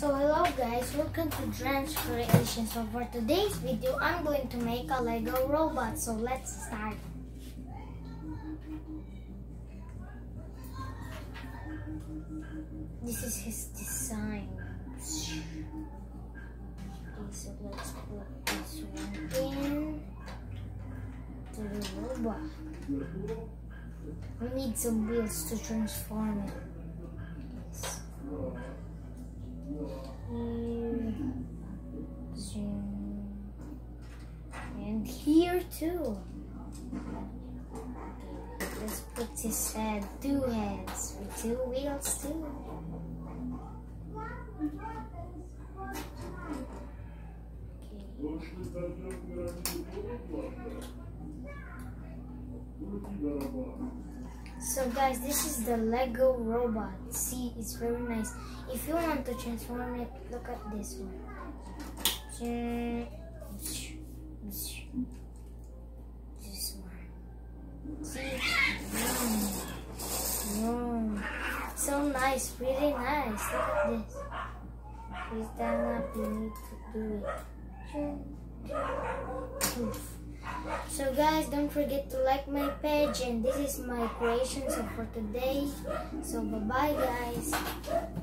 So hello guys, welcome to Drench Creation. So for today's video, I'm going to make a Lego robot. So let's start. This is his design. Okay, so let's put this one in to the robot. We need some wheels to transform it. Here, zoom, and here too. Okay, let's put his head, two heads with two wheels too. So guys, this is the Lego robot. See, it's very nice. If you want to transform it, look at this one. This one. See? So nice, really nice. Look at this. Please stand up, you need to do it. Poof. So guys, don't forget to like my page, and this is my creation for today. So bye bye guys.